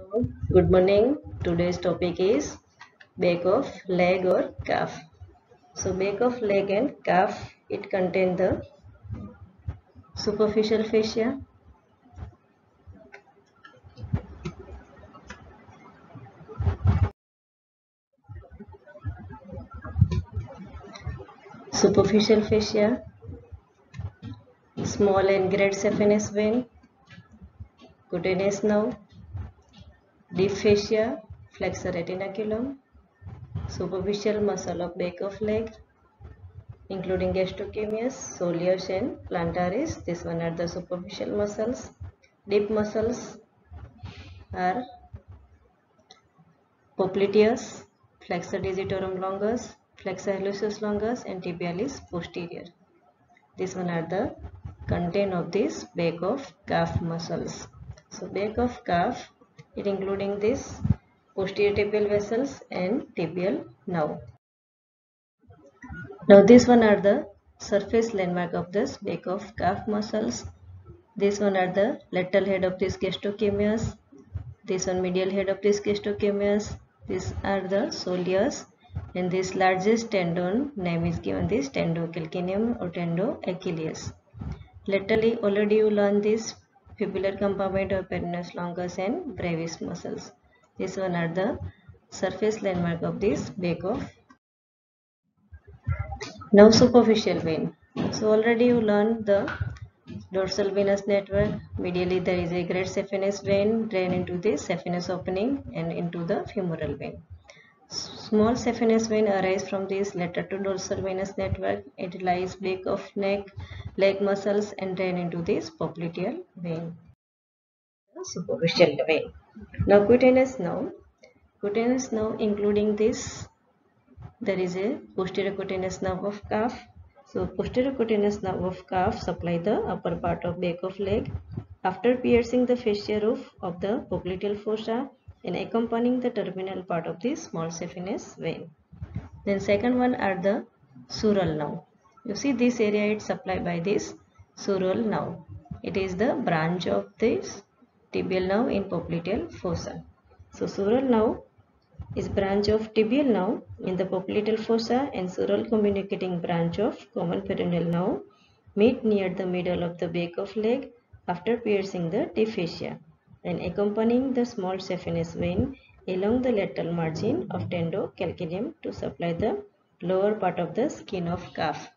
Good morning. Today's topic is back of leg or calf. So back of leg and calf, it contains the superficial fascia, superficial fascia, small and great saphenous vein, cutaneous nerve, deep fascia, flexor retinaculum, superficial muscle of back of leg, including gastrocnemius, soleus and plantaris. This one are the superficial muscles. Deep muscles are popliteus, flexor digitorum longus, flexor hallucis longus and tibialis posterior. These one are the content of this back of calf muscles. So back of calf, it including this posterior tibial vessels and tibial nerve. Now this one are the surface landmark of this back of calf muscles. This one are the lateral head of this gastrocnemius. This one medial head of this gastrocnemius. These are the soleus, and this largest tendon name is given this tendocalcaneum or tendoachilles. Laterally already you learn this fibular compartment of peroneus longus and brevis muscles. This one are the surface landmark of this back of. Now superficial vein. So already you learned the dorsal venous network. Medially there is a great saphenous vein drain into the saphenous opening and into the femoral vein. Small saphenous vein arise from this lateral to dorsal venous network. It lies back of neck, leg muscles and drain into this popliteal vein. Superficial vein. Now cutaneous nerve. Cutaneous nerve including this, there is a posterior cutaneous nerve of calf. So posterior cutaneous nerve of calf supply the upper part of back of leg. After piercing the fascia roof of the popliteal fossa and accompanying the terminal part of the small saphenous vein. Then second one are the sural nerve. You see this area is supplied by this sural nerve. It is the branch of this tibial nerve in popliteal fossa. So sural nerve is branch of tibial nerve in the popliteal fossa and sural communicating branch of common peroneal nerve meet near the middle of the back of leg after piercing the tib fascia and accompanying the small saphenous vein along the lateral margin of tendocalcaneum to supply the lower part of the skin of calf.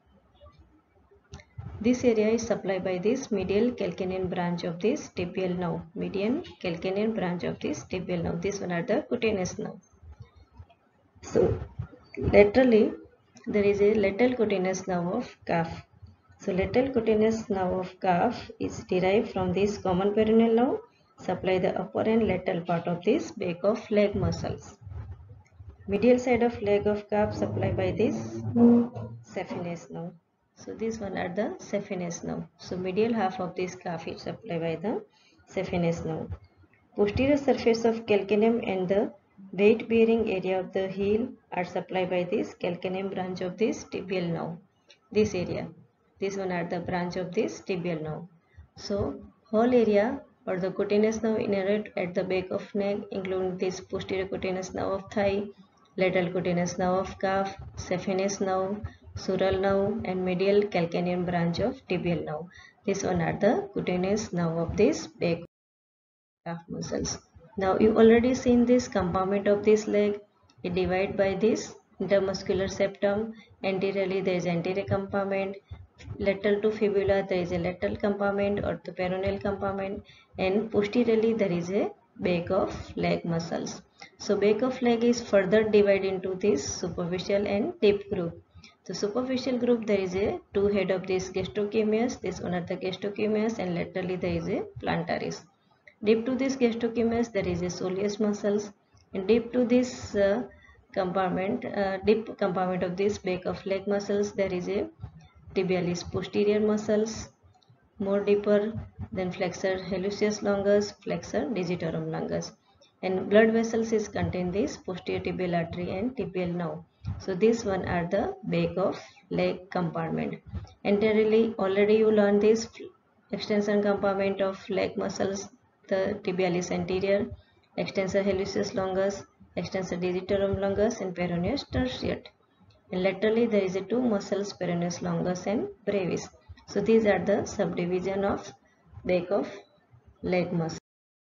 This area is supplied by this medial calcanean branch of this tibial nerve. Median calcanean branch of this tibial nerve. This one are the cutaneous nerve. So laterally there is a lateral cutaneous nerve of calf. So lateral cutaneous nerve of calf is derived from this common peroneal nerve, supply the upper and lateral part of this back of leg muscles. Medial side of leg of calf supplied by this saphenous nerve. So this one are the saphenous nerve. So medial half of this calf is supplied by the saphenous nerve. Posterior surface of calcaneum and the weight bearing area of the heel are supplied by this calcaneum branch of this tibial nerve. This area, this one are the branch of this tibial nerve. So whole area or the cutaneous nerve innervate at the back of neck, including this posterior cutaneous nerve of thigh, lateral cutaneous nerve of calf, saphenous nerve, sural nerve and medial calcanean branch of tibial nerve. This one are the cutaneous nerve of this back calf muscles. Now you already seen this compartment of this leg. It divided by this intermuscular septum. Anteriorly there is anterior compartment. Lateral to fibula there is a lateral compartment or the peroneal compartment, and posteriorly there is a back of leg muscles. So back of leg is further divided into this superficial and deep group. The superficial group there is a two head of this gastrocnemius. This one are the gastrocnemius and laterally there is a plantaris. Deep to this gastrocnemius there is a soleus muscles, and deep to this deep compartment of this back of leg muscles there is a tibialis posterior muscles, more deeper than flexor hallucis longus, flexor digitorum longus, and blood vessels is contain this posterior tibial artery and tibial nerve. So this one are the back of leg compartment. Anteriorly already you learned this extension compartment of leg muscles, the tibialis anterior, extensor hallucis longus, extensor digitorum longus, and peroneus tertius. And laterally there is a two muscles, peroneus longus and brevis. So these are the subdivision of back of leg muscle.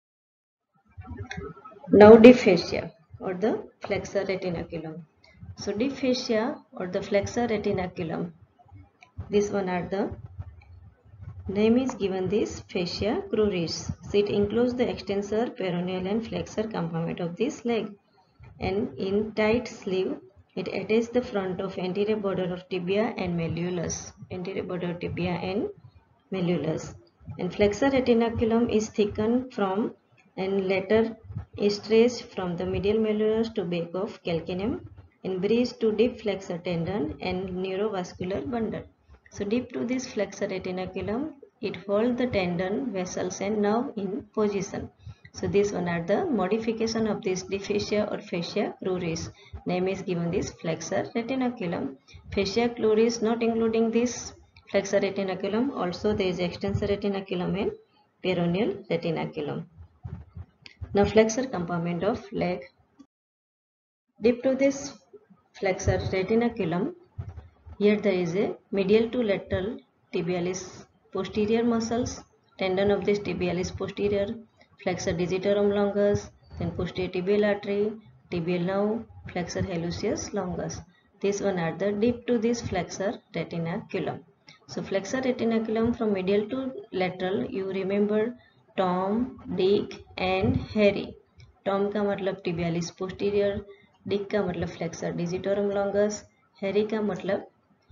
Now deep fascia or the flexor retinaculum. So deep fascia or the flexor retinaculum, this one are the name is given this fascia cruris. So it includes the extensor, peroneal and flexor component of this leg, and in tight sleeve it attaches the front of anterior border of tibia and malleolus. Anterior border of tibia and malleolus. And flexor retinaculum is thickened from and later is stretched from the medial malleolus to back of calcaneum and bridged to deep flexor tendon and neurovascular bundle. So deep to this flexor retinaculum, it holds the tendon, vessels and nerve in position. So these one are the modification of this deep fascia or fascia cruris. Name is given this flexor retinaculum. Fascia cruris not including this flexor retinaculum, also there is extensor retinaculum and peroneal retinaculum. Now flexor compartment of leg. Deep to this flexor retinaculum, here there is a medial to lateral tibialis posterior muscles, tendon of this tibialis posterior, flexor digitorum longus, then posterior tibial artery, tibial nerve, flexor hallucis longus. These one are the deep to this flexor retinaculum. So flexor retinaculum from medial to lateral, you remember Tom, Dick and Harry. Tom का मतलब tibialis posterior, Dick का मतलब flexor digitorum longus, Harry का मतलब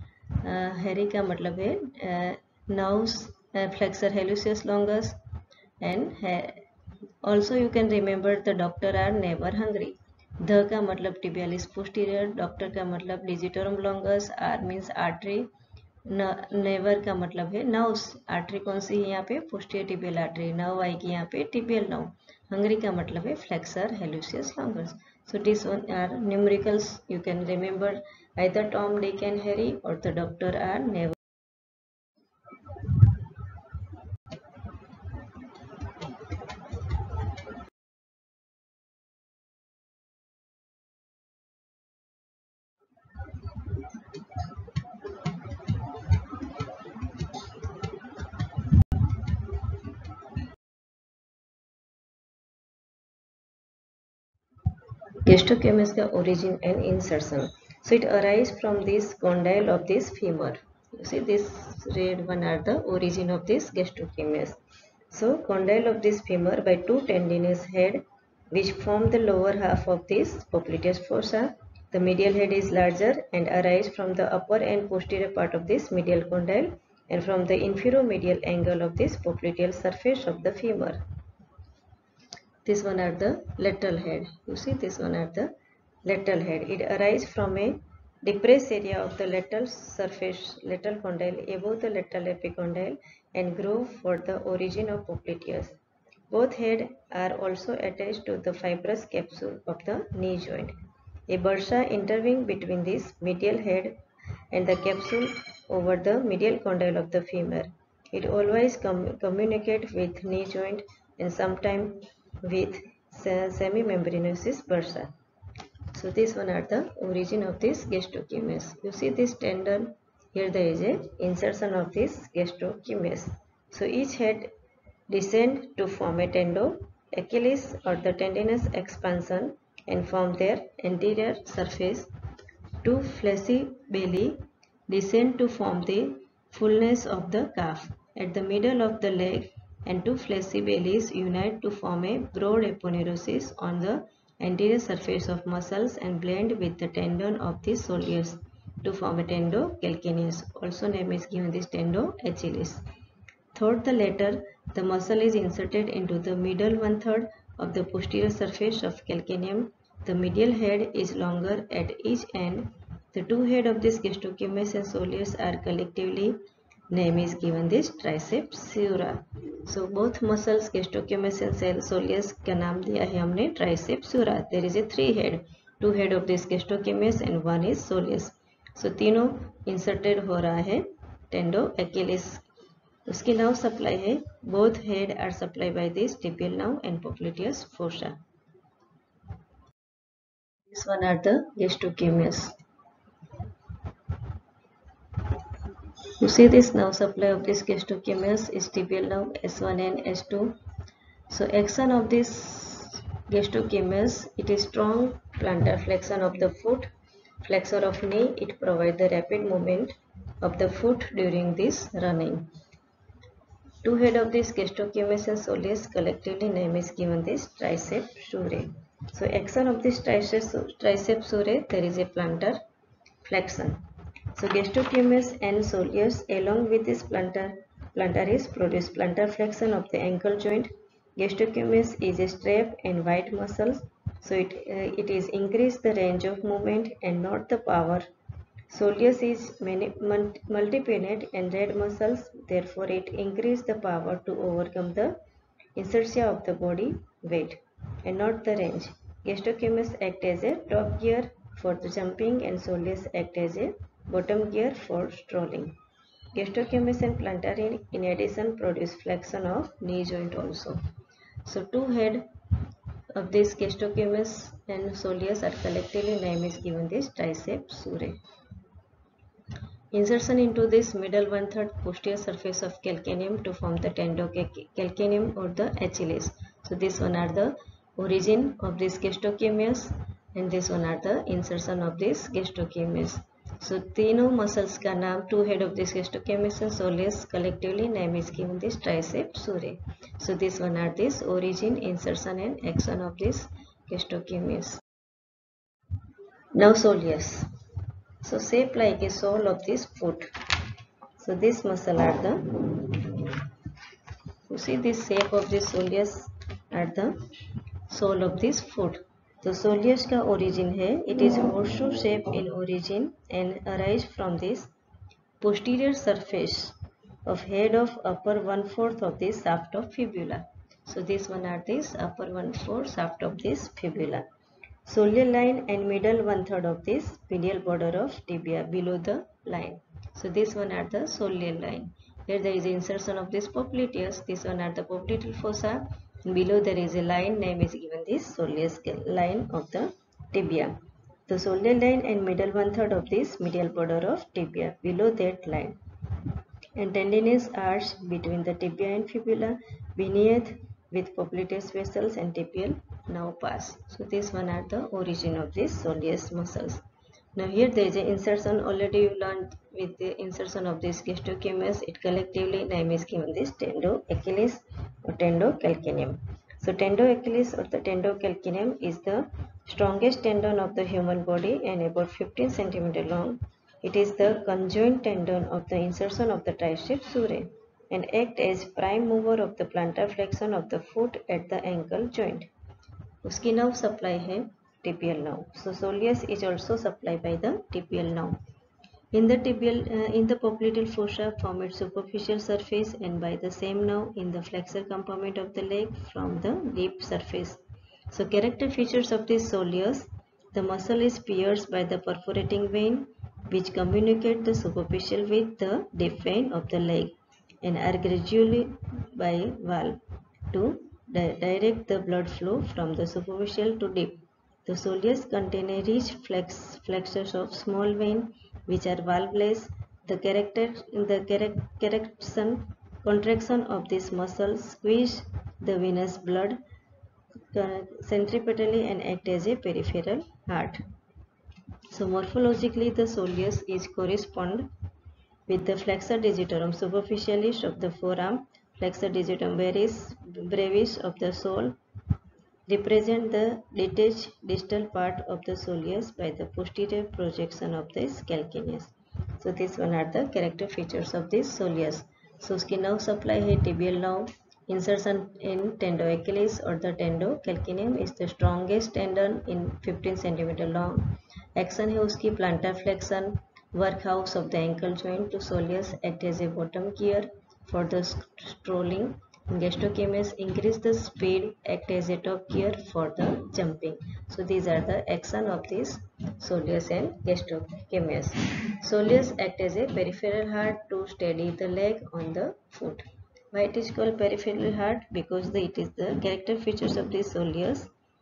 है nerves flexor hallucis longus, and also you can remember the doctor are never hungry. ध का मतलब tibialis posterior, डॉक्टर का मतलब digitorum longus, R means artery, never का मतलब है नर्व्स. आर्टरी कौन सी है यहाँ पे? Posterior tibial artery. नर्व आएगी यहाँ पे टिबियल नर्व. हंगरी का मतलब है flexor hallucis longus. So these one are numericals. You can remember either Tom, Dick and Harry or the doctor are never. Gastrocnemius का origin and insertion. So it arises from this condyle of this femur. You see this red one are the origin of this gastrocnemius. So condyle of this femur by two tendinous head which form the lower half of this popliteus fossa. The medial head is larger and arise from the upper and posterior part of this medial condyle and from the infero-medial angle of this popliteal surface of the femur. This one are the lateral head. You see this one are the lateral head. It arises from a depressed area of the lateral surface, lateral condyle above the lateral epicondyle and grow for the origin of popliteus. Both heads are also attached to the fibrous capsule of the knee joint. A bursa intervening between this medial head and the capsule over the medial condyle of the femur. It always communicates with knee joint and sometimes with semimembranosus bursa. So this one are the origin of this gastrocnemius. You see this tendon, here there is a insertion of this gastrocnemius. So each head descend to form a tendo Achilles or the tendinous expansion and from their anterior surface. Two fleshy belly descend to form the fullness of the calf. At the middle of the leg and two fleshy bellies unite to form a broad aponeurosis on the anterior surface of muscles and blend with the tendon of the soleus to form a tendo calcaneus. Also name is given this tendo Achilles. Third the latter, the muscle is inserted into the middle one-third of the posterior surface of calcaneum. The medial head is longer at each end. The two heads of this gastrocnemius and soleus are collectively name is given this triceps sura. So both muscles gastrocnemius and soleus का नाम दिया है हमने triceps sura. There is a three head, two head of this gastrocnemius and one is soleus. So तीनों inserted हो रहा है tendo Achilles. उसकी nerve supply है both head are supplied by this tibial nerve and popliteus fossa. this one are the gastrocnemius. You see this nerve supply of this gastrocnemius is tibial nerve S1 and S2. So action of this gastrocnemius, it is strong plantar flexion of the foot, flexor of knee. It provides the rapid movement of the foot during this running. Two head of this gastrocnemius and soleus, collectively name is given this tricep surae. So action of this tricep surae, there is a plantar flexion. So gastrocnemius and soleus along with this plantaris produce plantar flexion of the ankle joint. Gastrocnemius is a strap and wide muscle, so it is increase the range of movement and not the power. Soleus is multipennate and red muscles, therefore it increase the power to overcome the inertia of the body weight and not the range. Gastrocnemius act as a top gear for the jumping and soleus act as a bottom gear for strolling. Gastrocnemius and plantar in addition produce flexion of knee joint also. So two head of this gastrocnemius and soleus are collectively name is given this tricep surae. Insertion into this middle 1/3 posterior surface of calcaneum to form the tendocalcaneum or the Achilles. So this one are the origin of this gastrocnemius and this one are the insertion of this gastrocnemius. So तीनों muscles का नाम two head of this gastrocnemius and soleus collectively name is given this tricep surae. So this one are this origin, insertion and action of this gastrocnemius. Now soleus. So shape like a sole of this foot. So this muscle are the, you see this shape of this soleus are the sole of this foot. तो soleus का origin है, it is horseshoe shape in origin and arise from this posterior surface of head of upper 1/4 of this shaft of fibula. So this one are this upper 1/4 shaft of this fibula. Soleal line and middle 1/3 of this medial border of tibia below the line. So this one are the soleal line. Here there is insertion of this popliteus. This one are the popliteal fossa. Below there is a line name is given this soleus line of the tibia. The soleal line and middle 1/3 of this medial border of tibia below that line. And tendinous arch between the tibia and fibula beneath with popliteus vessels and tibial nerve pass. So this one are the origin of this soleus muscles. Now here there is an insertion, already you learned with the insertion of this gastrocnemius, it collectively name is given this tendoachilles or tendocalcaneum. So tendoachilles or the tendocalcaneum is the strongest tendon of the human body and about 15 cm long. It is the conjoint tendon of the insertion of the tricep surae and act as prime mover of the plantar flexion of the foot at the ankle joint. उसकी nerve supply है tibial nerve. So soleus is also supplied by the tibial nerve. In the popliteal fossa from its superficial surface and by the same nerve in the flexor compartment of the leg from the deep surface. So character features of this soleus: the muscle is pierced by the perforating vein which communicate the superficial with the deep vein of the leg and are gradually by valve to direct the blood flow from the superficial to deep. The soleus contain a rich flexures of small vein which are valveless. The contraction of this muscle squeeze the venous blood centripetally and act as a peripheral heart. So morphologically the soleus is correspond with the flexor digitorum superficialis of the forearm, flexor digitorum brevis of the sole, represent the detached distal part of the soleus by the posterior projection of this calcaneus. So these one are the character features of this soleus. So उसकी nerve supply है tibial nerve. Insertion in tendoachilles or the tendocalcaneum is the strongest tendon in 15 cm long. Action है उसकी plantar flexion. Workhouse of the ankle joint to soleus act as a bottom gear for the strolling. Gastrocnemius increase the speed, act as a top gear for the jumping. So these are the action of this soleus and gastrocnemius. Soleus act as a peripheral heart to steady the leg on the foot. Why it is called peripheral heart? Because it is the character features of this soleus.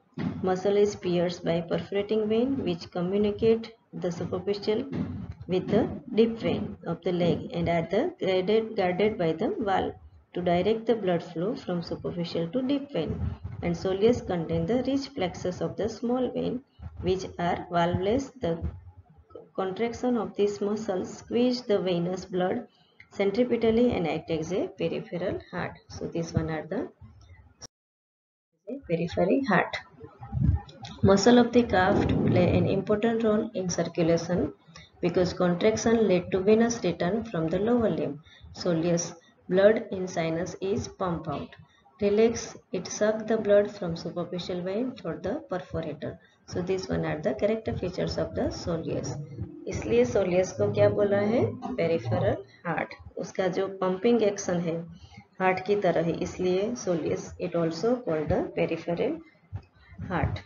Muscle is pierced by perforating vein which communicate the superficial with the deep vein of the leg and are guarded by the valve to direct the blood flow from superficial to deep vein. And soleus contain the rich plexus of the small vein which are valveless. The contraction of these muscles squeeze the venous blood centripetally and act as a peripheral heart. So these one are the peripheral heart. Muscle of the calf play an important role in circulation because contraction lead to venous return from the lower limb. Soleus, blood in sinus is pumped out. Relax, it suck the blood from superficial vein for the perforator. So these one are the character features of the soleus. इसलिए soleus को क्या बोला है? Peripheral heart. उसका जो pumping action है heart की तरह है, इसलिए soleus it also called the peripheral heart.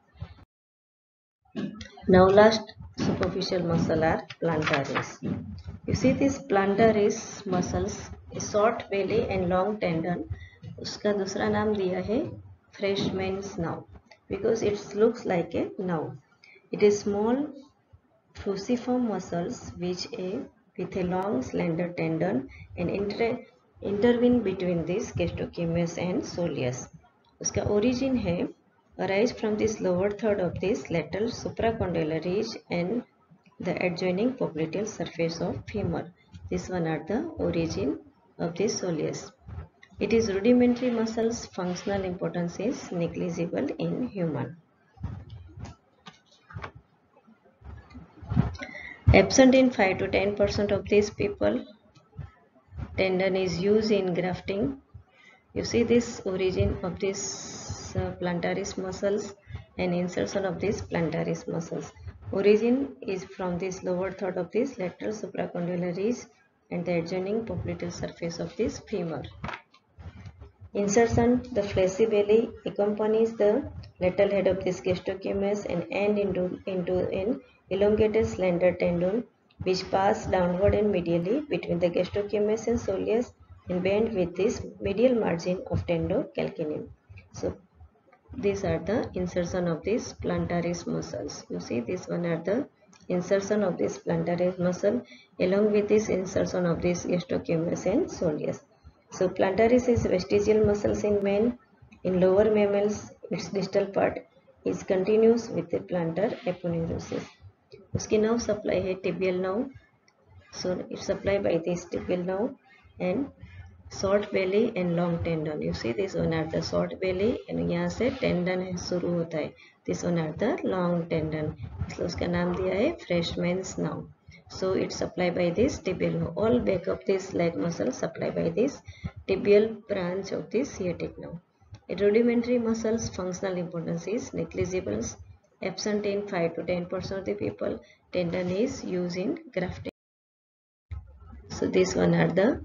Now last superficial muscle are plantaris. You see this plantaris muscles is short belly and long tendon. उसका दूसरा नाम दिया है freshman's now because it looks like a now. It is small fusiform muscles with a long slender tendon and intervene between this gastrocnemius and soleus. उसका origin है arise from this lower third of this lateral supracondylar ridge and the adjoining popliteal surface of femur. This one are the origin of this soleus. It is rudimentary muscles. Functional importance is negligible in human. Absent in 5 to 10% of these people. Tendon is used in grafting. You see this origin of this plantaris muscles and insertion of these plantaris muscles. Origin is from this lower third of this lateral supracondylar ridge and the adjoining popliteal surface of this femur. Insertion, the fleshy belly accompanies the lateral head of this gastrocnemius and end into an elongated slender tendon which pass downward and medially between the gastrocnemius and soleus and bend with this medial margin of tendocalcaneum. So these are the insertion of these plantaris muscles. You see this one are the insertion of this plantaris muscle along with this insertion of this gastrocnemius and soleus. So plantaris is vestigial muscles in men. In lower mammals, its distal part is continuous with the plantar aponeurosis. उसकी nerve supply है tibial nerve. So it's supplied by this tibial nerve and short belly and long tendon. You see this one are the short belly and यहाँ से tendon शुरू होता है. This one are the long tendon. इसलिए उसका नाम दिया है freshman's nerve. So it's supplied by this tibial nerve. All back of this leg muscle supplied by this tibial branch of this sciatic nerve. A rudimentary muscles functional importance is negligible. Absent in 5 to 10% of the people. Tendon is used in grafting. So this one are the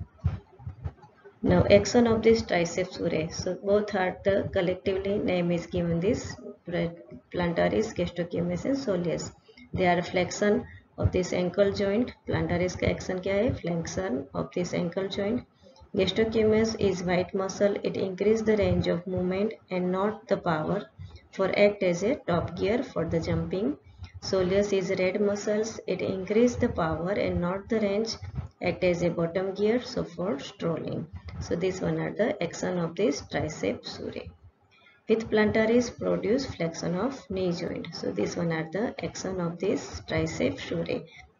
now axon of this triceps surae. So both are the collectively name is given this plantaris, gastrocnemius and soleus. They are flexion of this ankle joint. Plantaris का action क्या है? Flexion of this ankle joint. Gastrocnemius is white muscle. It increase the range of movement and not the power for act as a top gear for the jumping. Soleus is red muscles. It increase the power and not the range, act as a bottom gear so for strolling. So this one are the action of this triceps surae. With plantaris produce flexion of knee joint. So this one are the action of this triceps surae.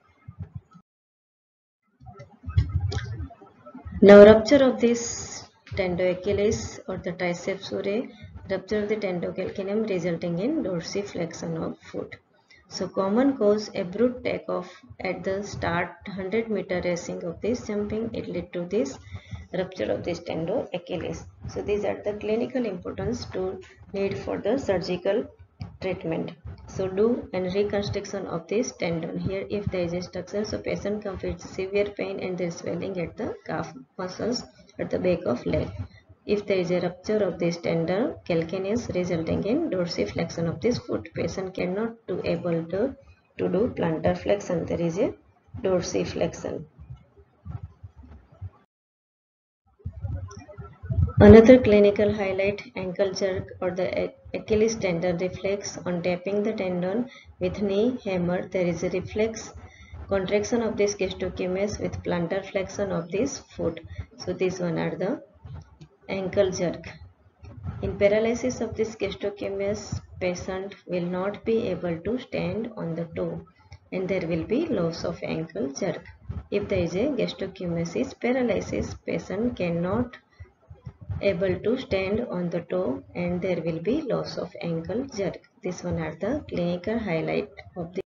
Now rupture of this tendoachilles or the triceps surae, rupture of the tendocalcaneum resulting in dorsiflexion of foot. So common cause abrupt takeoff at the start 100-meter racing of this jumping, it led to this rupture of this tendoachilles. So these are the clinical importance to need for the surgical treatment. So do and reconstruction of this tendon. Here if there is a structure, so patient comes with severe pain and there is swelling at the calf muscles at the back of leg. If there is a rupture of this tendon calcaneus resulting in dorsiflexion of this foot, patient cannot do able to do plantar flexion. There is a dorsiflexion. Another clinical highlight, ankle jerk or the Achilles tendon reflex. On tapping the tendon with knee hammer, there is a reflex contraction of this gastrocnemius with plantar flexion of this foot. So these one are the ankle jerk. In paralysis of this gastrocnemius, patient will not be able to stand on the toe and there will be loss of ankle jerk. If there is a gastrocnemius paralysis, patient cannot able to stand on the toe and there will be loss of ankle jerk. This one are the clinical highlight of the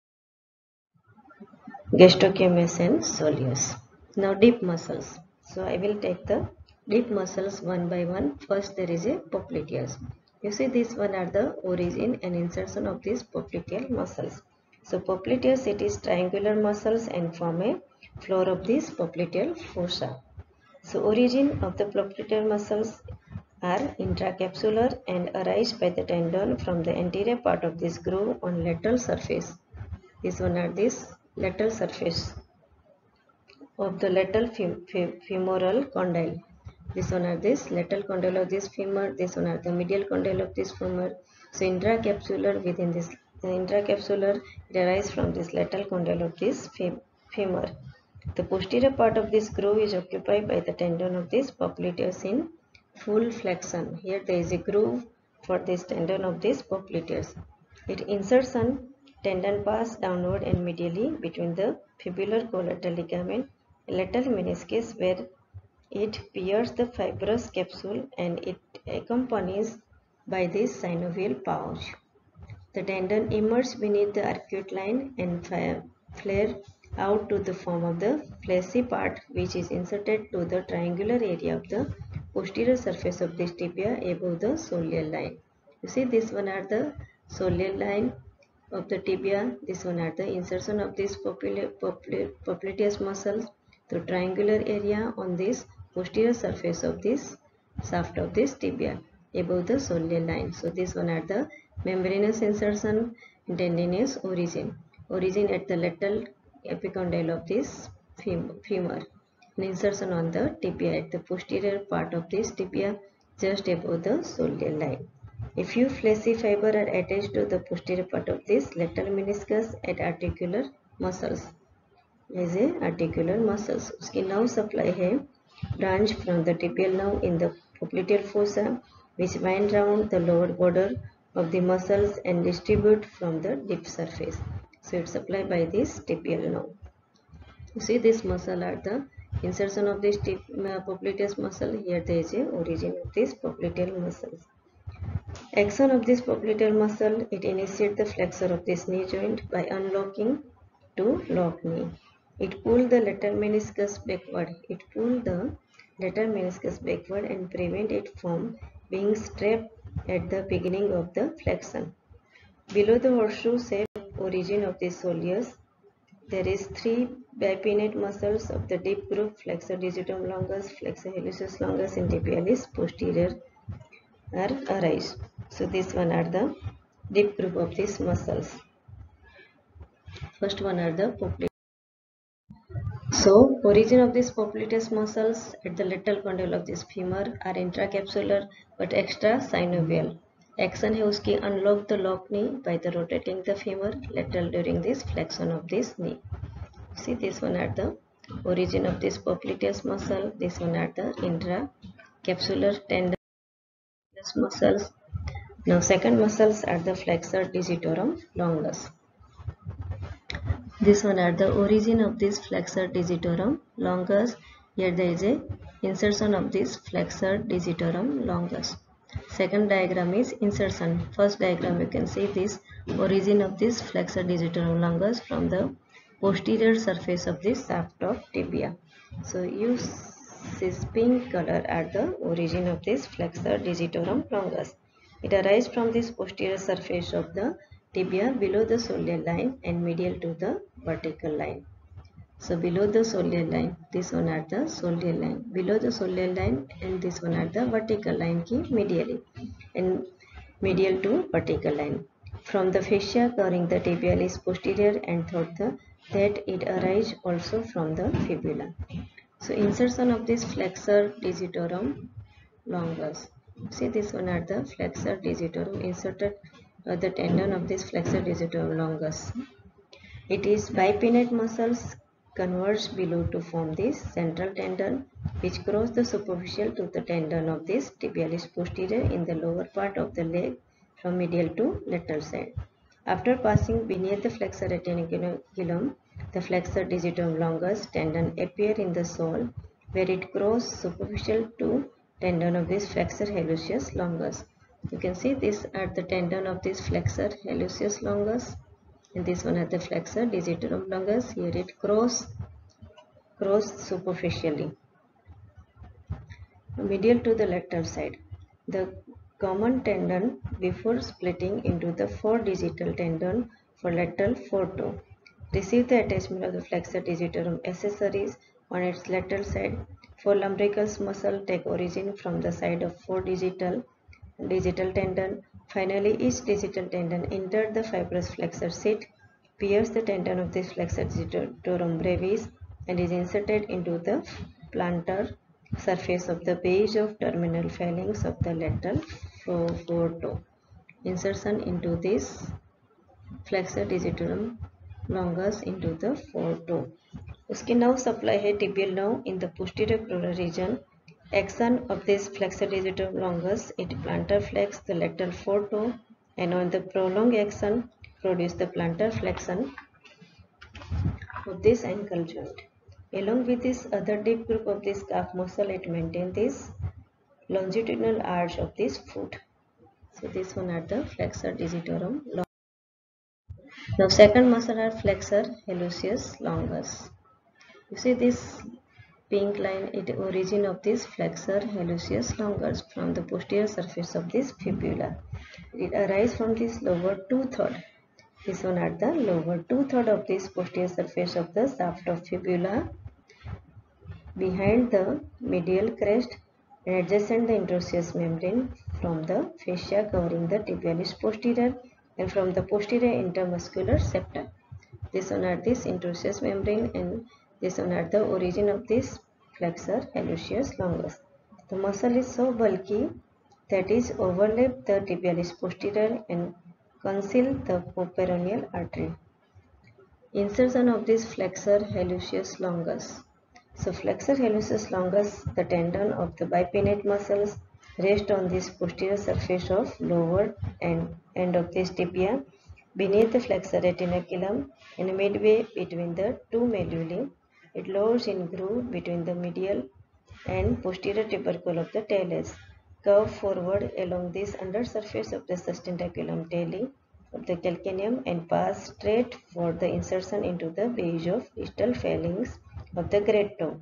gastrocnemius and soleus. Now deep muscles. So I will take the deep muscles one by one. First there is a popliteus. You see this one are the origin and insertion of these popliteal muscles. So popliteus, it is triangular muscles and form a floor of this popliteal fossa. So origin of the popliteal muscles are intracapsular and arise by the tendon from the anterior part of this groove on lateral surface. This one are this lateral surface of the lateral femoral condyle. This one are this lateral condyle of this femur. This one are the medial condyle of this femur. So intracapsular, within this intracapsular, it arises from this lateral condyle of this femur. The posterior part of this groove is occupied by the tendon of this popliteus in full flexion. Here there is a groove for this tendon of this popliteus. It insertion tendon pass downward and medially between the fibular collateral ligament and lateral meniscus, where it pierces the fibrous capsule and it accompanies by this synovial pouch. The tendon emerges beneath the arcuate line and flare out to the form of the fleshy part, which is inserted to the triangular area of the posterior surface of this tibia above the soleal line. You see this one are the soleal line of the tibia. This one are the insertion of this popliteus muscles to triangular area on this posterior surface of this shaft of this tibia above the soleal line. So this one are the membranous insertion and tendinous origin. Origin at the lateral epicondyle of this femur. And insertion on the tibia at the posterior part of this tibia just above the soleal line. A few fleshy fiber are attached to the posterior part of this lateral meniscus at articular muscles. As a articular muscles. उसकी nerve supply है branch from the tibial nerve in the popliteal fossa, which wind round the lower border of the muscles and distribute from the deep surface. So it's supplied by this tibial nerve. You see this muscle are the insertion of this popliteus muscle. Here there is a origin of this popliteal muscles. Action of this popliteal muscle, it initiates the flexor of this knee joint by unlocking to lock knee. It pulls the lateral meniscus backward. It pulls the lateral meniscus backward and prevent it from being strapped at the beginning of the flexion. Below the horseshoe shape origin of the soleus, there is three bipinnate muscles of the deep groove: flexor digitorum longus, flexor hallucis longus, and tibialis posterior are arise. So this one are the deep group of these muscles. First one are the popliteus. So origin of these popliteus muscles at the lateral condyle of this femur are intracapsular but extra synovial. Action है उसकी unlock the lock knee by the rotating the femur lateral during this flexion of this knee. See this one are the origin of this popliteus muscle. This one are the intracapsular tendon muscles. Now second muscles are the flexor digitorum longus. This one are the origin of this flexor digitorum longus. Here there is a insertion of this flexor digitorum longus. Second diagram is insertion. First diagram you can see this origin of this flexor digitorum longus from the posterior surface of this shaft of tibia. So you see pink color are the origin of this flexor digitorum longus. It arises from this posterior surface of the tibia below the soleal line and medial to the vertical line. So below the soleal line, this one are the soleal line. Below the soleal line and this one are the vertical line ki medially and medial to vertical line. From the fascia covering the tibialis posterior and thought that it arises also from the fibula. So insertion of this flexor digitorum longus. See, this one are the flexor digitorum inserted the tendon of this flexor digitorum longus. It is bipinnate muscles converge below to form this central tendon which cross the superficial to the tendon of this tibialis posterior in the lower part of the leg from medial to lateral side. After passing beneath the flexor retinaculum, the flexor digitorum longus tendon appear in the sole where it crosses superficial to tendon of this flexor hallucis longus. You can see this at the tendon of this flexor hallucis longus, and this one at the flexor digitorum longus. Here it cross superficially medial to the lateral side. The common tendon before splitting into the 4-digital tendon for lateral foretoe receive the attachment of the flexor digitorum accessories on its lateral side. 4 lumbricals muscle take origin from the side of 4-digital tendon. Finally, each digital tendon enter the fibrous flexor sheath, pierce the tendon of this flexor digitorum brevis, and is inserted into the plantar surface of the base of terminal phalanx of the lateral forefoot. Insertion into this flexor digitorum longus into the forefoot. उसके now supply है tibial nerve in the posterior crural region. Action of this flexor digitorum longus, it plantar flex the lateral forefoot, and on the prolonged action produce the plantar flexion of this ankle joint. Along with this other deep group of this calf muscle, it maintains this longitudinal arch of this foot. So this one are the flexor digitorum longus. Now second muscle are flexor hallucis longus. You see this pink line, it origin of this flexor hallucis longus from the posterior surface of this fibula. It arises from this lower 2/3. This one at the lower 2/3 of this posterior surface of the shaft of fibula, behind the medial crest and adjacent the interosseous membrane from the fascia covering the tibialis posterior and from the posterior intermuscular septa. This one at this interosseous membrane, and this one at the origin of this flexor hallucis longus. The muscle is so bulky that it overlaps the tibialis posterior and conceals the peroneal artery. Insertion of this flexor hallucis longus. So flexor hallucis longus, the tendon of the bipinnate muscles, rests on this posterior surface of lower end of this tibia beneath the flexor retinaculum and midway between the two medullae. It lowers in groove between the medial and posterior tubercle of the talus, curve forward along this under surface of the sustentaculum tali of the calcaneum and pass straight for the insertion into the base of distal phalanx of the great toe.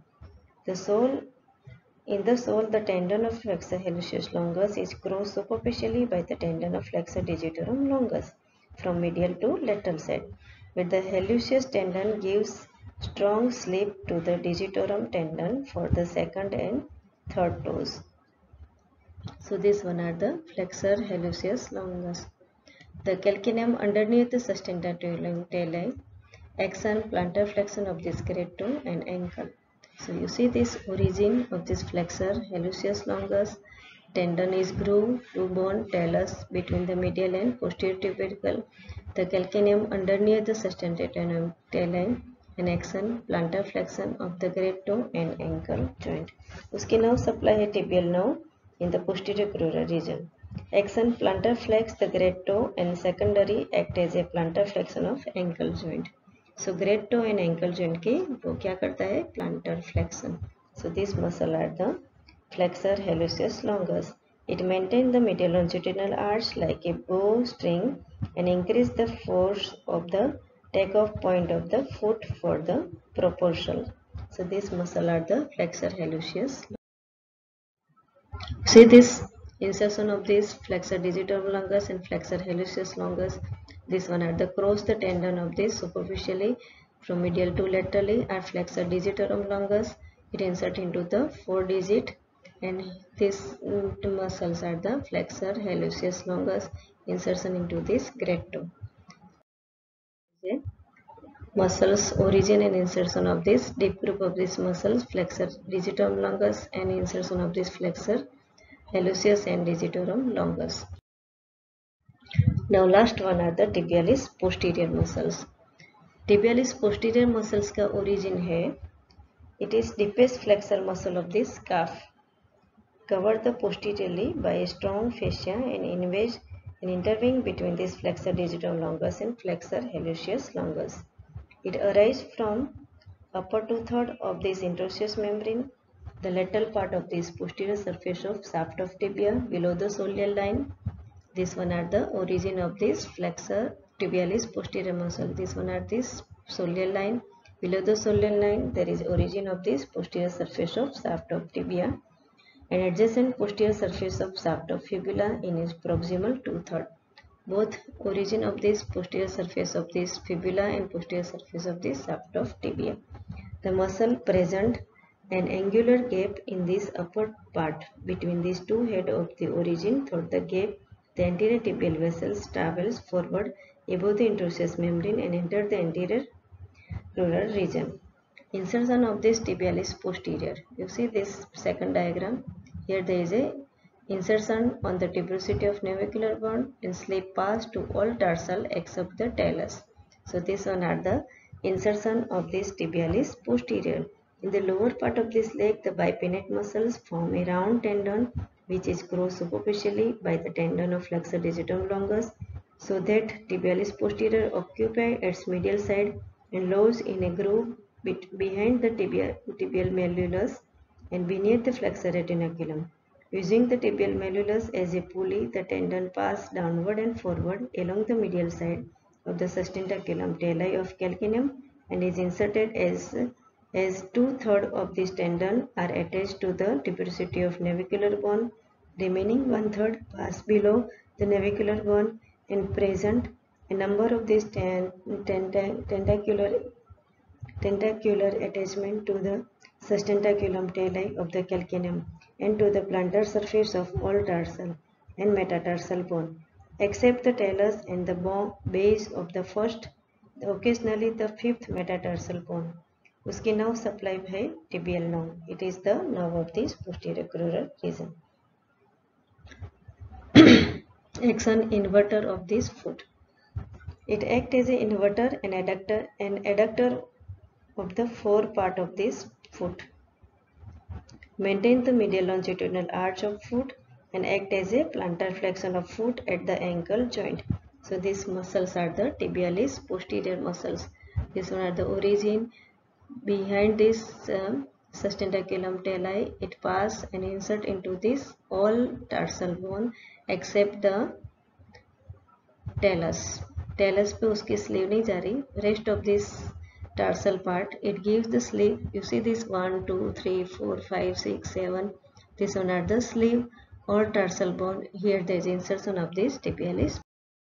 In the sole, the tendon of flexor hallucis longus is crossed superficially by the tendon of flexor digitorum longus from medial to lateral side, where the hallucis tendon gives strong slip to the digitorum tendon for the second and third toes. So this one are the flexor hallucis longus. The calcaneum underneath the sustentaculum tali, action plantar flexion of this great toe and ankle. So you see this origin of this flexor hallucis longus. Tendon is grooved to bone talus between the medial and posterior tubercle. The calcaneum underneath the sustentaculum tali, and action plantar flexion of the great toe and ankle joint. उसकी nerve supply है tibial nerve in the posterior crural region. Action plantar flex the great toe and secondary act as a plantar flexion of ankle joint. So great toe and ankle joint की वो क्या करता है plantar flexion. So this muscle are the flexor hallucis longus. It maintains the medial longitudinal arch like a bowstring and increase the force of the takeoff point of the foot for the propulsion. So this muscle are the flexor hallucis. See this insertion of this flexor digitorum longus and flexor hallucis longus. This one at the cross the tendon of this superficially from medial to laterally are flexor digitorum longus. It insert into the 4-digit, and these muscles are the flexor hallucis longus insertion into this great toe. Muscles origin and insertion of this deep group of these muscles flexor digitorum longus and insertion of this flexor hallucis and digitorum longus. Now last one are the tibialis posterior muscles. Tibialis posterior muscles का origin है, it is deepest flexor muscle of this calf, covered the posteriorly by a strong fascia and intervene between this flexor digitorum longus and flexor hallucis longus. It arises from upper two-thirds of this interosseous membrane, the lateral part of this posterior surface of shaft of tibia below the soleal line. This one are the origin of this flexor tibialis posterior muscle. This one are this soleal line. Below the soleal line there is origin of this posterior surface of shaft of tibia and adjacent posterior surface of shaft of fibula in its proximal two-thirds. Both origin of this posterior surface of this fibula and posterior surface of this shaft of tibia. The muscle present an angular gap in this upper part between these two heads of the origin. Through the gap, the anterior tibial vessels travels forward above the interosseous membrane and enter the anterior crural region. Insertion of this tibialis posterior. You see this second diagram. Here there is a insertion on the tuberosity of navicular bone and slip pass to all tarsal except the talus. So this one are the insertion of this tibialis posterior. In the lower part of this leg, the bipinnate muscles form a round tendon which is crossed superficially by the tendon of flexor digitorum longus, so that tibialis posterior occupy its medial side and lies in a groove behind the tibial malleolus and beneath the flexor retinaculum. Using the tibial malleolus as a pulley, the tendon passes downward and forward along the medial side of the sustentaculum tali of calcaneum and is inserted as two-thirds of this tendon are attached to the tuberosity of navicular bone. Remaining one-third pass below the navicular bone and present a number of these tentacular attachment to the sustentaculum tali of the calcaneum and to the plantar surface of all tarsal and metatarsal bone, except the talus and the base of the first, occasionally the fifth metatarsal bone. उसकी nerve supply है tibial nerve. It is the nerve of this posterior crural region. Action inverter of this foot. It acts as an inverter and adductor of the fore part of this foot. Maintain the medial longitudinal arch of foot and act as a plantar flexion of foot at the ankle joint. So these muscles are the tibialis posterior muscles. These one are the origin. Behind this sustentaculum tali, it pass and insert into this all tarsal bone except the talus. Talus पे उसकी sleeve नहीं जा रही. Rest of this tarsal part, it gives the sleeve. You see this 1, 2, 3, 4, 5, 6, 7. This one are the sleeve or tarsal bone. Here there is insertion of this tibialis.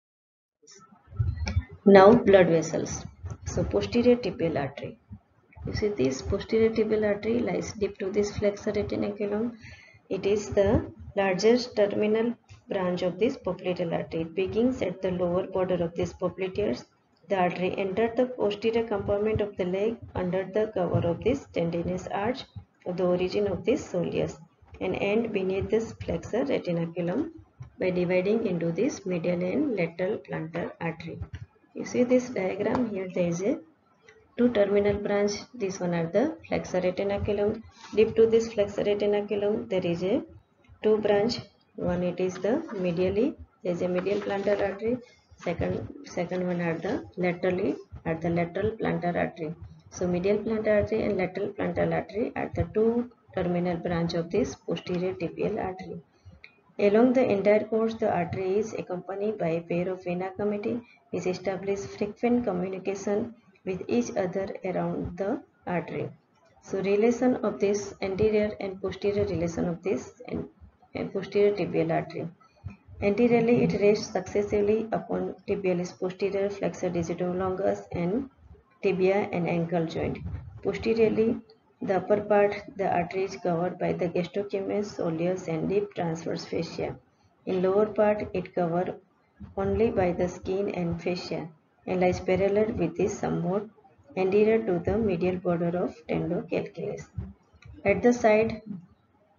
Now blood vessels. So posterior tibial artery. You see this posterior tibial artery lies deep to this flexor retinaculum. It is the largest terminal branch of this popliteal artery. It begins at the lower border of this popliteus. The artery enters the posterior compartment of the leg under the cover of this tendinous arch of the origin of this soleus and end beneath this flexor retinaculum by dividing into this medial and lateral plantar artery. You see this diagram here, there is a two terminal branch. This one are the flexor retinaculum. Deep to this flexor retinaculum there is a two branch. One it is the medially, there is a medial plantar artery. Second one are the laterally at the lateral plantar artery. So medial plantar artery and lateral plantar artery are the two terminal branch of this posterior tibial artery. Along the entire course, the artery is accompanied by a pair of vena comitae which establish frequent communication with each other around the artery. So relation of this anterior and posterior relation of this and posterior tibial artery. Anteriorly, it rests successively upon tibialis posterior, flexor digitorum longus and tibia and ankle joint. Posteriorly, the upper part, the artery is covered by the gastrocnemius, soleus and deep transverse fascia. In lower part, it covered only by the skin and fascia and lies parallel with this somewhat anterior to the medial border of tendocalcaneus. At the side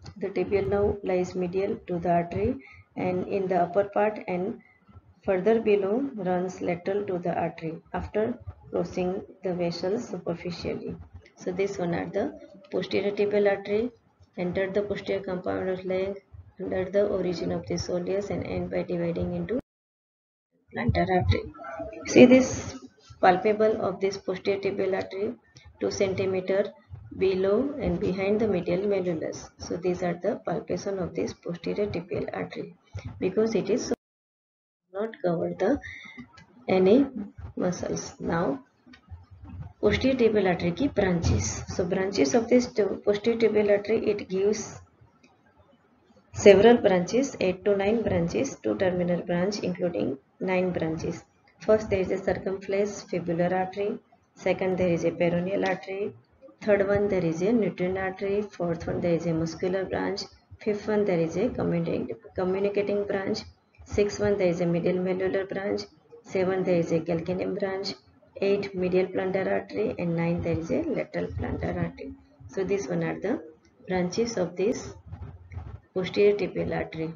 The tibial nerve lies medial to the artery and in the upper part, and further below runs lateral to the artery after crossing the vessels superficially. So this one are the posterior tibial artery, enter the posterior compartment of leg under the origin of the soleus and end by dividing into plantar artery. See this palpable of this posterior tibial artery 2 centimeter below and behind the medial malleolus. So these are the palpation of this posterior tibial artery because it is not cover the any muscles. Now posterior tibial artery की branches. So branches of this posterior tibial artery, it gives several branches, 8 to 9 branches, 2 terminal branch including 9 branches. First there is a circumflex fibular artery, second there is a peroneal artery, third one there is a nutrient artery, fourth one there is a muscular branch, fifth one there is a communicating branch, sixth one there is a medial malleolar branch, seventh there is a calcaneum branch, 8 medial plantar artery, and 9 there is a lateral plantar artery. So these one are the branches of this posterior tibial artery: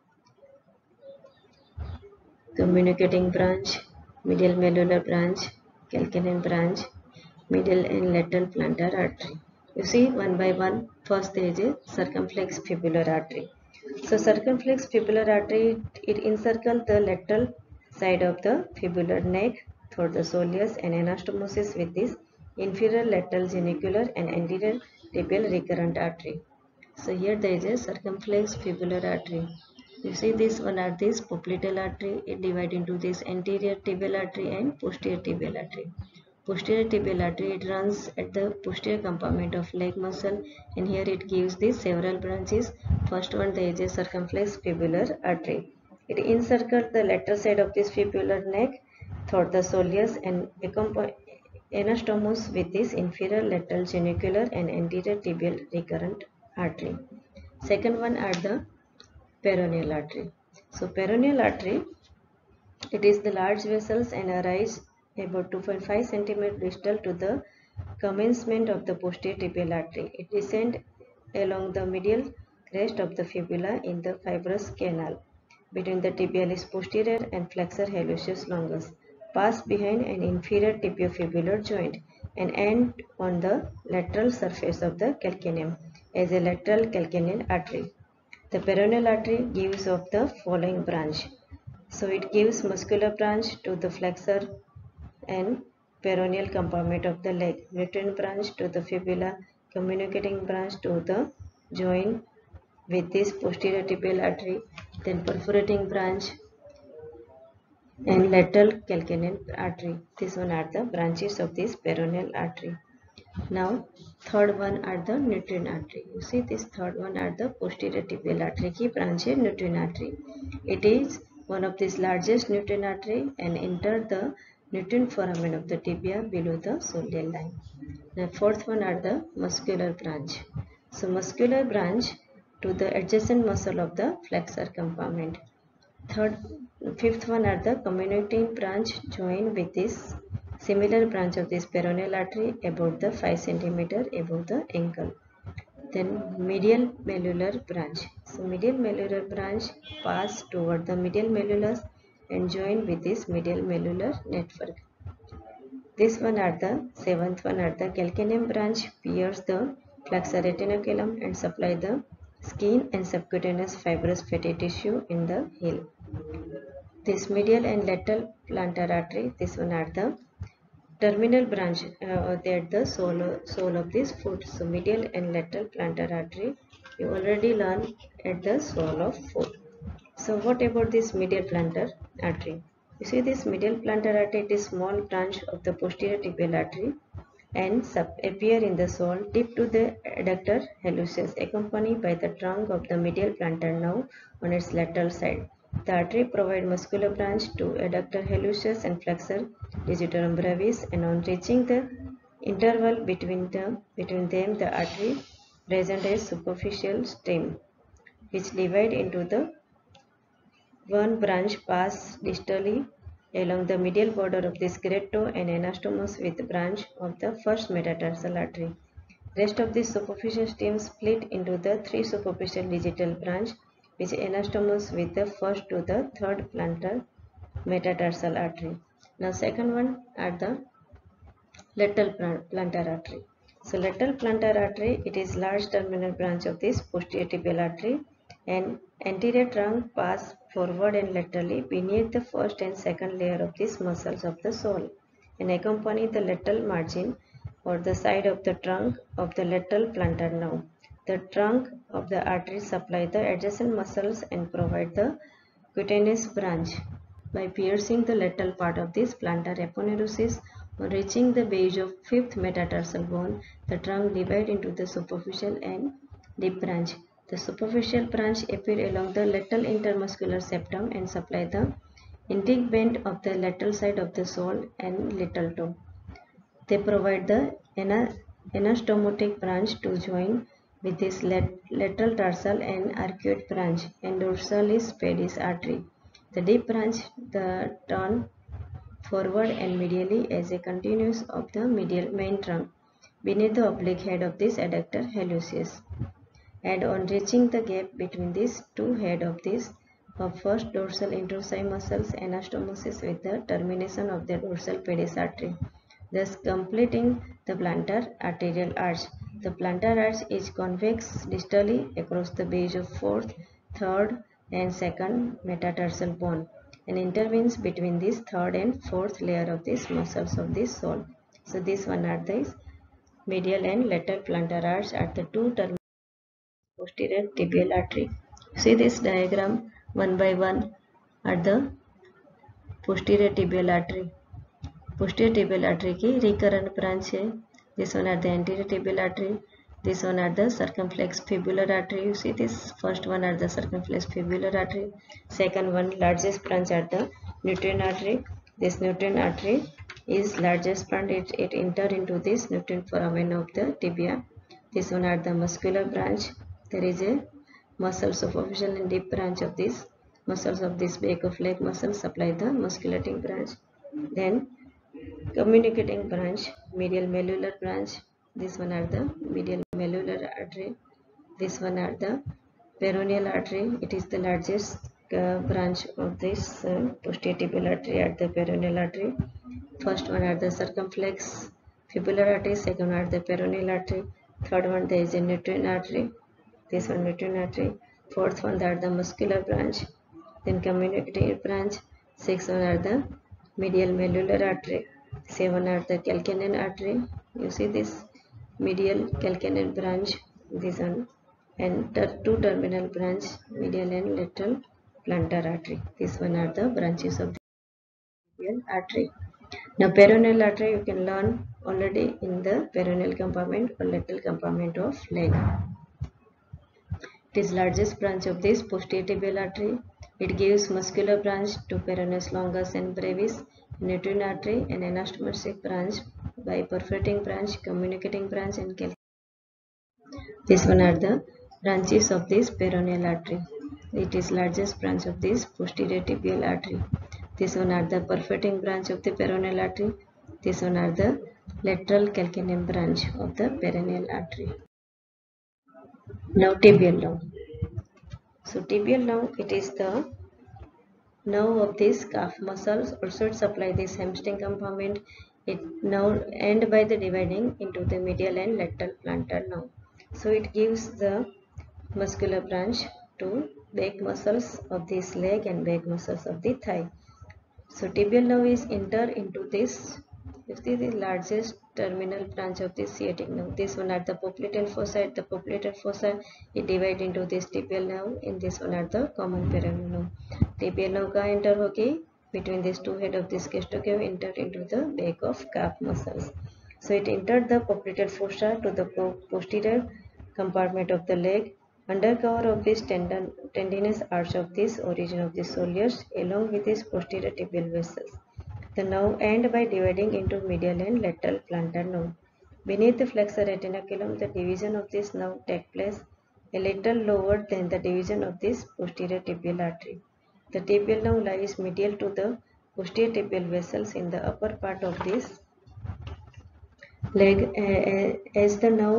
communicating branch, medial malleolar branch, calcaneum branch, medial and lateral plantar artery. You see one by one. First there is a circumflex fibular artery. So circumflex fibular artery, it encircles the lateral side of the fibular neck toward the soleus and anastomosis with this inferior lateral genicular and anterior tibial recurrent artery. So here there is a circumflex fibular artery. You see this one are this popliteal artery. It divides into this anterior tibial artery and posterior tibial artery. Posterior tibial artery, it runs at the posterior compartment of leg muscle, and here it gives these several branches. First one there is a circumflex fibular artery. It encircles the lateral side of this fibular neck toward the soleus and anastomos with this inferior lateral genicular and anterior tibial recurrent artery. Second one are the peroneal artery. So peroneal artery, it is the large vessels and arise about 2.5 cm distal to the commencement of the posterior tibial artery. It descends along the medial crest of the fibula in the fibrous canal between the tibialis posterior and flexor hallucis longus, pass behind an inferior tibiofibular joint, and end on the lateral surface of the calcaneum as a lateral calcaneal artery. The peroneal artery gives of the following branch. So it gives muscular branch to the flexor and peroneal compartment of the leg, nutrient branch to the fibula, communicating branch to the joint with this posterior tibial artery, then perforating branch and lateral calcaneal artery. These one are the branches of this peroneal artery. Now third one are the nutrient artery. You see this third one are the posterior tibial artery की branch है nutrient artery. It is one of these largest nutrient artery and enter the nutrient foramen of the tibia below the soleal line. The fourth one are the muscular branch. So muscular branch to the adjacent muscle of the flexor compartment. Fifth one are the communicating branch joined with this similar branch of this peroneal artery about the 5 cm above the ankle. Then medial malleolar branch. So medial malleolar branch pass toward the medial malleolus and join with this medial malleolar network. This one are the seventh one are the calcaneum branch pierce the flexor retinaculum and supply the skin and subcutaneous fibrous fatty tissue in the heel. This medial and lateral plantar artery, this one are the terminal branch at the sole of this foot. So medial and lateral plantar artery, you already learned at the sole of foot. So what about this medial plantar artery? You see this medial plantar artery is small branch of the posterior tibial artery and appear in the sole deep to the adductor hallucis accompanied by the trunk of the medial plantar nerve on its lateral side. The artery provides muscular branch to adductor hallucis and flexor digitorum brevis, and on reaching the interval between them the artery presents a superficial stem which divide into the one branch pass distally along the medial border of this great toe and anastomos with branch of the first metatarsal artery. Rest of this superficial stem split into the three superficial digital branch, which anastomosis with the first to the third plantar metatarsal artery. Now second one are the lateral plantar artery. So lateral plantar artery, it is large terminal branch of this posterior tibial artery, and anterior trunk pass forward and laterally beneath the first and second layer of these muscles of the sole and accompany the lateral margin or the side of the trunk of the lateral plantar nerve. The trunk of the artery supply the adjacent muscles and provide the cutaneous branch. By piercing the lateral part of this plantar aponeurosis or reaching the base of fifth metatarsal bone, the trunk divides into the superficial and deep branch. The superficial branch appear along the lateral intermuscular septum and supply the intake band of the lateral side of the sole and little toe. They provide the anastomotic branch to join with this lateral tarsal and arcuate branch and dorsalis pedis artery. The deep branch the turn forward and medially as a continuous of the medial main trunk beneath the oblique head of this adductor hallucis. And on reaching the gap between these two head of this first dorsal introsei muscles anastomosis with the termination of the dorsal pedis artery, thus completing the plantar arterial arch. The plantar arch is convex distally across the base of fourth, third and second metatarsal bone and intervenes between this third and fourth layer of these muscles of this sole. So this one are these medial and lateral plantar arch at the two terminal posterior tibial artery. See this diagram one by one at the posterior tibial artery. Posterior tibial artery की recurrent branch है. This one are the anterior tibial artery. This one are the circumflex fibular artery. You see this first one are the circumflex fibular artery. Second one largest branch are the nutrient artery. This nutrient artery is largest branch. It enter into this nutrient foramen of the tibia. This one are the muscular branch. There is a muscle superficial and deep branch of this muscles of this back of leg muscle supply the musculating branch. Then communicating branch, medial malleolar branch. This one are the medial malleolar artery. This one are the peroneal artery. It is the largest branch of this posterior tibial artery at the peroneal artery. First one are the circumflex fibular artery. Second are the peroneal artery. Third one there is a nutrient artery. This one nutrient artery. Fourth one are the muscular branch. Then communicating branch. Sixth one are the medial malleolar artery. 7 are the calcanean artery. You see this medial calcanean branch, this one, and two terminal branch, medial and lateral plantar artery. This one are the branches of the medial artery. Now peroneal artery you can learn already in the peroneal compartment or lateral compartment of leg. It is largest branch of this posterior tibial artery. It gives muscular branch to peroneus longus and brevis, nutrient artery and anastomotic branch by perforating branch, communicating branch and calcanean. This one are the branches of this peroneal artery. It is largest branch of this posterior tibial artery. This one are the perforating branch of the peroneal artery. This one are the lateral calcanean branch of the peroneal artery. Now tibial nerve. So tibial nerve, it is the nerve of this calf muscles. Also it supply this hamstring compartment. It now end by the dividing into the medial and lateral plantar nerve. So it gives the muscular branch to back muscles of this leg and back muscles of the thigh. So tibial nerve is enter into this. You see the largest terminal branch of this sciatic nerve. This one at the popliteal fossa. At the popliteal fossa, it divide into this tibial nerve. In this one at the common peroneal nerve. Tibial nerve का enter होके between these two head of this gastrocave enter into the back of calf muscles. So it entered the popliteal fossa to the posterior compartment of the leg. Under cover of this tendinous arch of this origin of the soleus along with its posterior tibial vessels. The nerve end by dividing into medial and lateral plantar nerve. Beneath the flexor retinaculum, the division of this nerve takes place a little lower than the division of this posterior tibial artery. The tibial nerve lies medial to the posterior tibial vessels in the upper part of this leg as the nerve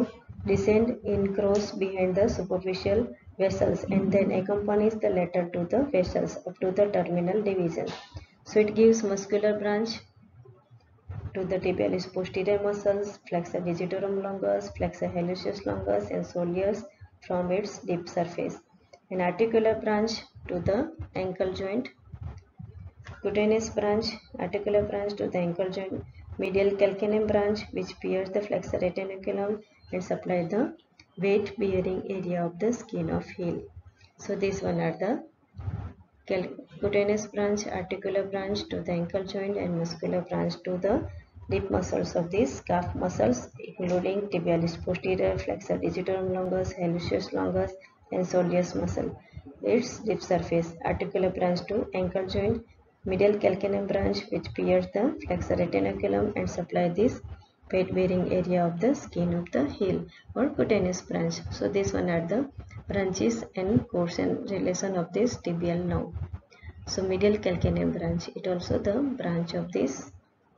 descend in cross behind the superficial vessels and then accompanies the latter to the vessels up to the terminal division. So it gives muscular branch to the tibialis posterior muscles, flexor digitorum longus, flexor hallucis longus and soleus from its deep surface. An articular branch to the ankle joint, cutaneous branch, articular branch to the ankle joint, medial calcaneum branch which bears the flexor retinaculum and supply the weight bearing area of the skin of heel. So these one are the cutaneous branch, articular branch to the ankle joint and muscular branch to the deep muscles of these calf muscles including tibialis posterior, flexor digitorum longus, hallucis longus and soleus muscle. Its deep surface, articular branch to ankle joint, medial calcaneum branch which bears the flexor retinaculum and supply this weight bearing area of the skin of the heel or cutaneous branch. So these one are the branches and course and relation of this tibial nerve. So medial calcaneum branch, it also the branch of this.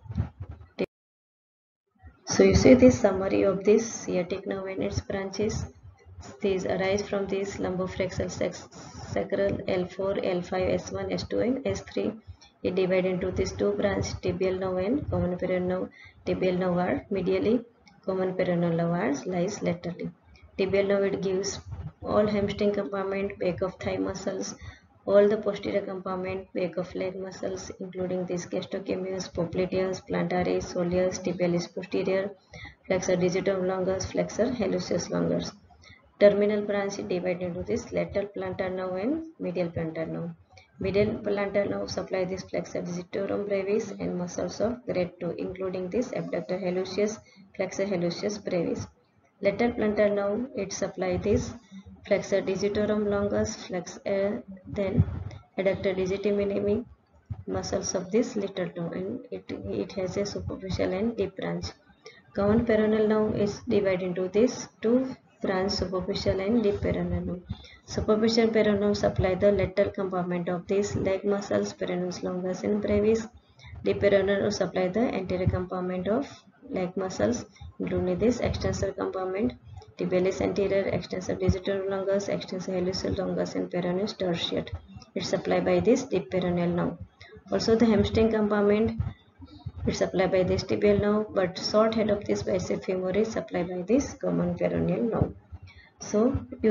So you see this summary of this sciatic nerve and its branches. These arise from this lumboflexural sacral L4, L5, S1, S2 and S3. It divided into these two branches, tibial nerve and common peroneal nerve. Tibial nerve are medially, common peroneal nerve lies laterally. Tibial nerve it gives all hamstring compartment, back of thigh muscles, all the posterior compartment, back of leg muscles including this gastrocnemius, popliteus, plantaris, soleus, tibialis posterior, flexor digitorum longus, flexor hallucis longus. Terminal branch divided into this lateral plantar nerve and medial plantar nerve. Medial plantar nerve supply this flexor digitorum brevis and muscles of grade 2 including this abductor hallucis, flexor hallucis brevis. Lateral plantar nerve it supply this flexor digitorum longus, then adductor digiti minimi muscles of this little toe and it has a superficial and deep branch. Common peroneal nerve is divided into these two branch superficial and deep peroneal nerve. Superficial peroneal nerve supply the lateral compartment of these leg muscles peroneus longus and brevis. Deep peroneal nerve supply the anterior compartment of leg muscles including this extensor compartment, tibialis anterior, extensor digitorum longus, extensor hallucis longus and peroneus tertius. It is supplied by this deep peroneal nerve. Also the hamstring compartment is supplied by this tibial nerve, but short head of this bicep femur is supplied by this common peroneal nerve. So you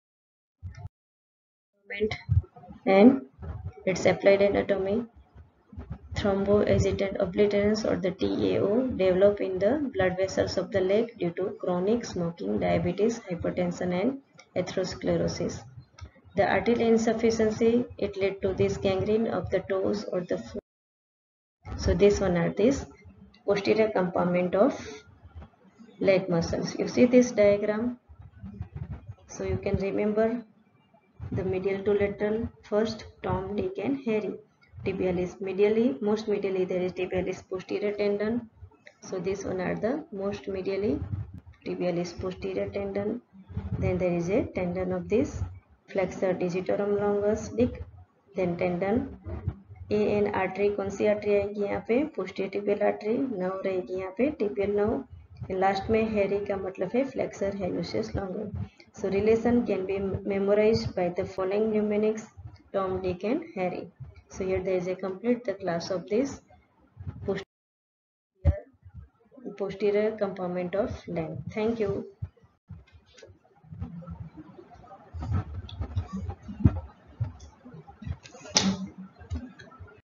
and its applied anatomy, thromboadjacent obliterans or the TAO develop in the blood vessels of the leg due to chronic smoking, diabetes, hypertension and atherosclerosis. The arterial insufficiency it led to this gangrene of the toes or the foot. So this one are this posterior compartment of leg muscles. You see this diagram, so you can remember the medial to lateral. First, Tom, Dick and Harry. Tibialis medially, most medially there is tibialis posterior tendon. So this one are the most medially tibialis posterior tendon. Then there is a tendon of this flexor digitorum longus Dick. Then tendon and artery कौन सी artery आएगी यहाँ पे posterior tibial artery, nerve रहेगी यहाँ पे tibial nerve, last में हेरी का मतलब है flexor hallucis longer. So relation can be memorized by the following numerics Tom, Dick and Harry. So here there is a complete the class of this posterior compartment of leg. Thank you.